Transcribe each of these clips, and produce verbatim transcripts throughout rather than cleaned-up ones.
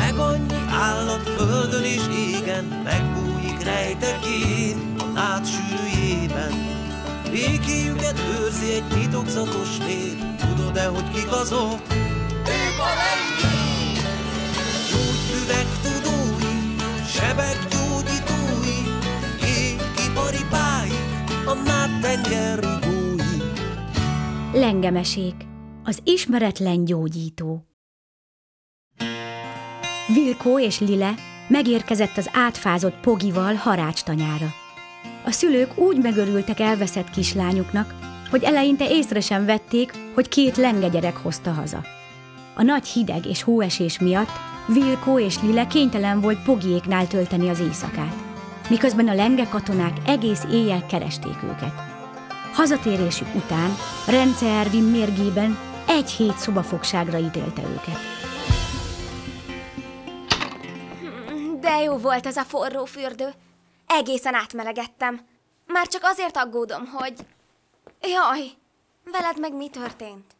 meg annyi állat földön és égen megbújik rejtekén a nád sűrűjében. Békéjüket őrzi egy titokzatos nép, tudod-e, hogy kik azok? Ők a lengyék! Gyógyfüvek tudói, sebek gyógyítói, égipari pályik, a nád tengerrigói. Lengemesék, az ismeretlen gyógyító. Vilkó és Lile megérkezett az átfázott Pogival Harácstanyára. A szülők úgy megörültek elveszett kislányuknak, hogy eleinte észre sem vették, hogy két lenge gyerek hozta haza. A nagy hideg és hóesés miatt Vilkó és Lile kénytelen volt Pogiéknál tölteni az éjszakát, miközben a lenge katonák egész éjjel keresték őket. Hazatérésük után Rence Ervin mérgében egy hét szobafogságra ítélte őket. De jó volt ez a forró fürdő. Egészen átmelegettem. Már csak azért aggódom, hogy... Jaj, veled meg mi történt?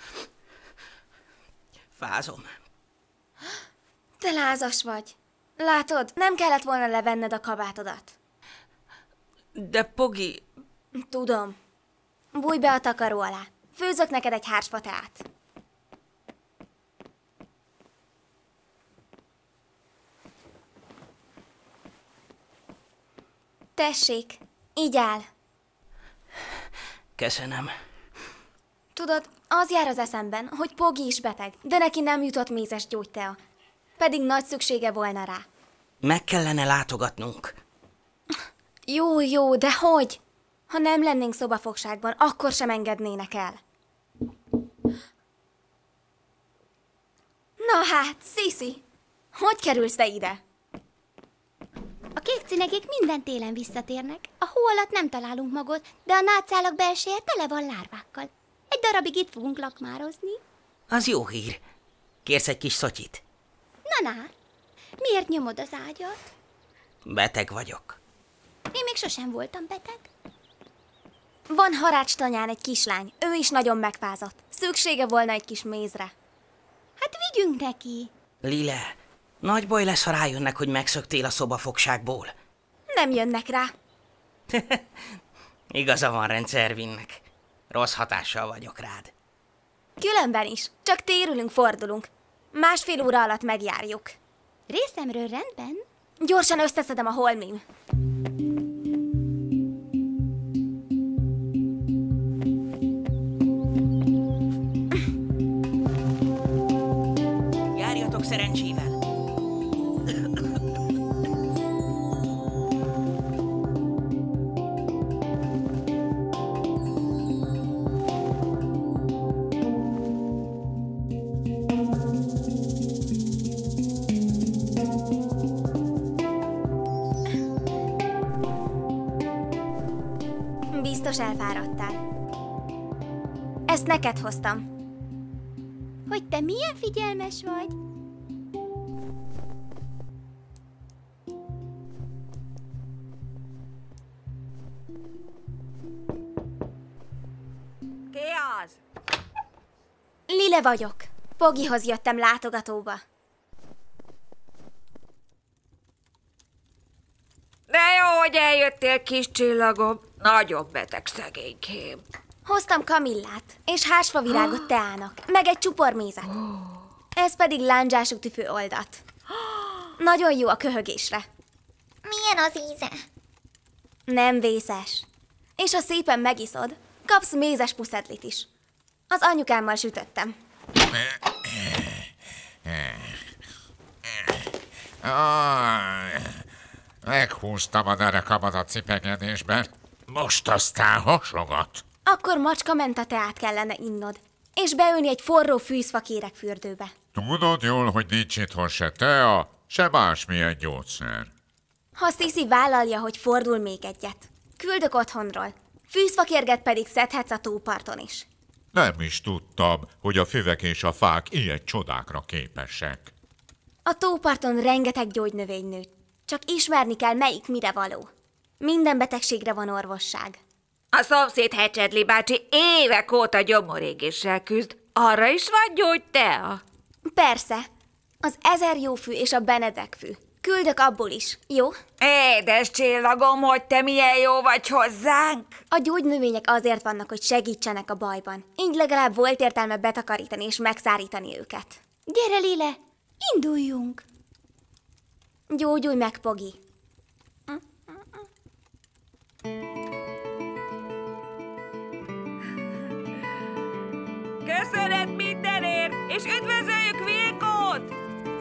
Fázom. Te lázas vagy. Látod, nem kellett volna levenned a kabátodat. De Pogi... Tudom. Bújj be a takaró alá. Főzök neked egy hársfa teát. Tessék, így áll. Köszönöm. Tudod, az jár az eszemben, hogy Pogi is beteg, de neki nem jutott mézes gyógytea. Pedig nagy szüksége volna rá. Meg kellene látogatnunk. Jó, jó, de hogy? Ha nem lennénk szobafogságban, akkor sem engednének el. Na hát, Sziszi, hogy kerülsz te ide? A kék cinegék minden télen visszatérnek. A hó alatt nem találunk magot, de a nátszálak belseje tele van lárvákkal. Egy darabig itt fogunk lakmározni. Az jó hír. Kérsz egy kis szotyit? Na-na, miért nyomod az ágyat? Beteg vagyok. Én még sosem voltam beteg. Van Harácstanyán egy kislány, ő is nagyon megfázott. Szüksége volna egy kis mézre. Hát vigyünk neki. Lile, nagy baj lesz, ha rájönnek, hogy megszöktél a szobafogságból. Nem jönnek rá. Igaza van Rence Ervinnek. Rossz hatással vagyok rád. Különben is. Csak térülünk, fordulunk. Másfél óra alatt megjárjuk. Részemről rendben. Gyorsan összeszedem a holmim. Járjatok szerencsével! Biztos elfáradtál. Ezt neked hoztam. Hogy te milyen figyelmes vagy? Ki az? Lile vagyok. Pogihoz jöttem látogatóba. De jó, hogy eljöttél, kis csillagom. Nagyon beteg szegénykém. Hoztam kamillát és hársfavirágot teának, meg egy csupor mézet. Ez pedig lándzsású tüfő oldat. Nagyon jó a köhögésre. Milyen az íze? Nem vészes. És ha szépen megiszod, kapsz mézes puszedlit is. Az anyukámmal sütöttem. Meghúztam a derekamat a cipegedésben. Most aztán hasogat. Akkor macska menta teát kellene innod, és beülni egy forró fűzfakéreg fürdőbe. Tudod jól, hogy nincs itthon se tea, se másmilyen gyógyszer. Ha Sziszi vállalja, hogy fordul még egyet, küldök otthonról. Fűzfakérget pedig szedhetsz a tóparton is. Nem is tudtam, hogy a füvek és a fák ilyen csodákra képesek. A tóparton rengeteg gyógynövény nő. Csak ismerni kell, melyik mire való. Minden betegségre van orvosság. A szomszéd Hecsedli bácsi évek óta gyomorégéssel küzd. Arra is van gyógytea? Persze. Az ezer jó fű és a Benedek fű. Küldök abból is, jó? Édes csillagom, hogy te milyen jó vagy hozzánk. A gyógynövények azért vannak, hogy segítsenek a bajban. Így legalább volt értelme betakarítani és megszárítani őket. Gyere, Lile, induljunk! Gyógyulj meg, Pogi! Köszönet mindenért, és üdvözöljük Vilkót!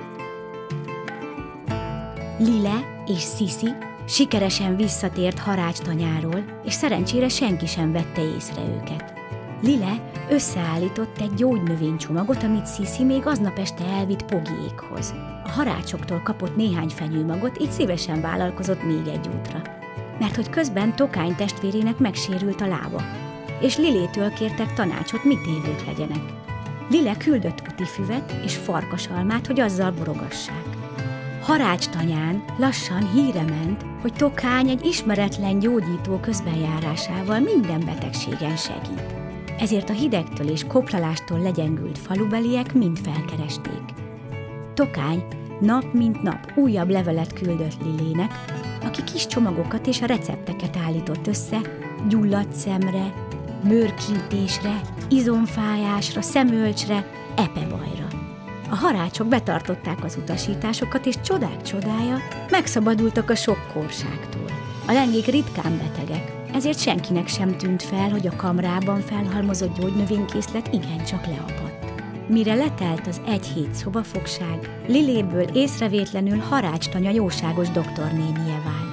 Lile és Sisi sikeresen visszatért Harácstanyáról, és szerencsére senki sem vette észre őket. Lile összeállított egy gyógynövénycsomagot, amit Sisi még aznap este elvitt Pogiékhoz. A harácsoktól kapott néhány fenyőmagot, így szívesen vállalkozott még egy útra. Mert hogy közben Tokány testvérének megsérült a lába, és Lilétől kértek tanácsot, mit évők legyenek. Lile küldött utifüvet és farkasalmát, hogy azzal borogassák. Harácstanyán lassan híre ment, hogy Tokány egy ismeretlen gyógyító közbenjárásával minden betegségen segít. Ezért a hidegtől és koplalástól legyengült falubeliek mind felkeresték. Tokány nap mint nap újabb levelet küldött Lilének, aki kis csomagokat és a recepteket állított össze gyulladt szemre, bőrkiütésre, izomfájásra, szemölcsre, epebajra. A harácsok betartották az utasításokat, és csodák csodája, megszabadultak a sok korságtól. A lengék ritkán betegek, ezért senkinek sem tűnt fel, hogy a kamrában felhalmozott gyógynövénykészlet igencsak leapadt. Mire letelt az egy hét szobafogság, Liléből észrevétlenül Harácstanya jóságos doktornénie vált.